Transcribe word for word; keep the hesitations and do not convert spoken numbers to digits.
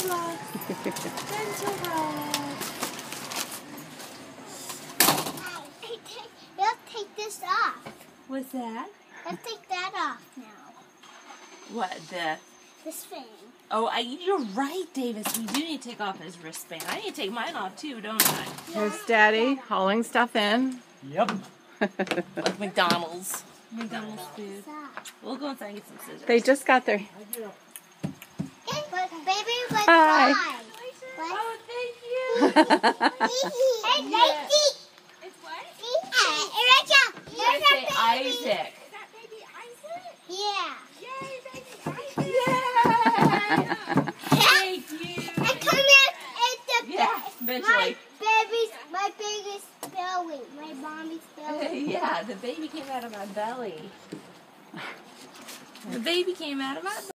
Dental Dental Let's take this off. What's that? Let's take that off now. What, the... This thing. Oh, I, you're right, Davis. We do need to take off his wristband. I need to take mine off, too, don't I? Here's Daddy hauling stuff in. Yep. Like McDonald's. McDonald's food. We'll go inside and get some scissors. They just got their... But baby, let's Hi. try. Oh, thank you. Hey, Lacey. It's what? Hey, Rachel. I Here's say our baby. Isaac. Is that baby Isaac? Yeah. Yay, baby Isaac! Yay! Thank you. And come here. It's the Yeah, my eventually. baby's, my baby's belly. My mommy's belly. Yeah, the baby came out of my belly. The baby came out of my belly.